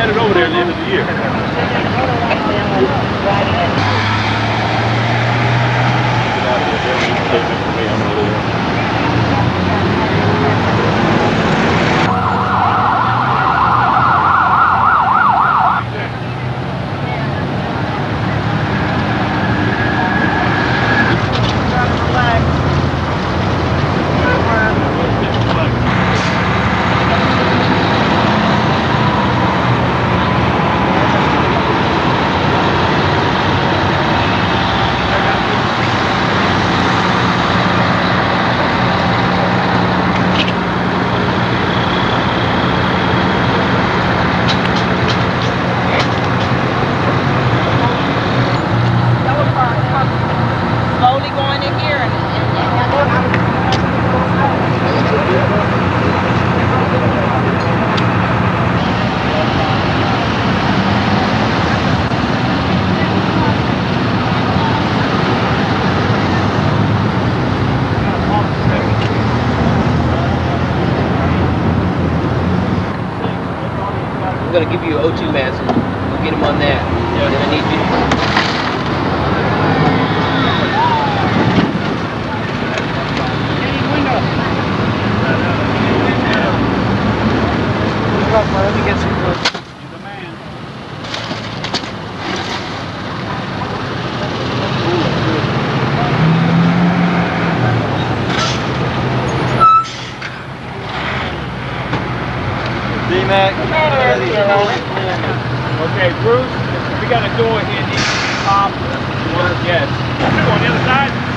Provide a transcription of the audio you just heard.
headed over there at the end of the year. Slowly going in here and I'm gonna give you an O2 mask. We'll get him on that. Yeah. Then I need you to. Let me get some clothes. He's a man. D-Mac. Okay, Bruce, we got a door here. Needs to be popped. Yes. On the other side.